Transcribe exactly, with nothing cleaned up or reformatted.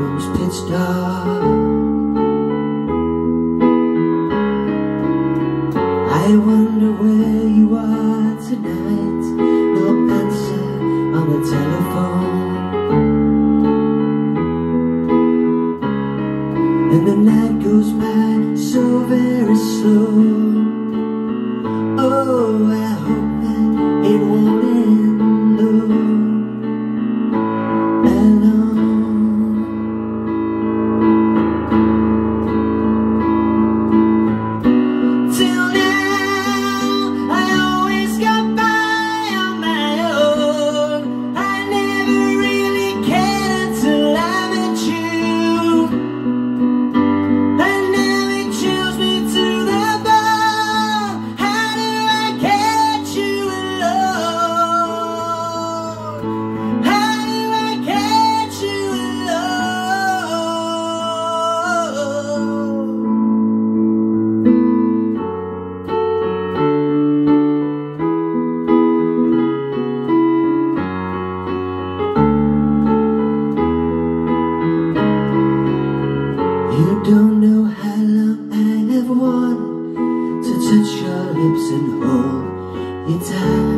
room's pitch dark. I wonder where you are tonight. No answer on the telephone, and the night goes by so very slow. Oh, I hope that it won't end alone. Till now, I always got by on my own. I never really cared until I met you. I never chose me to the bar. How do I catch you alone? How do I catch you alone? You don't know how long I have wanted to touch your lips and hold you tight.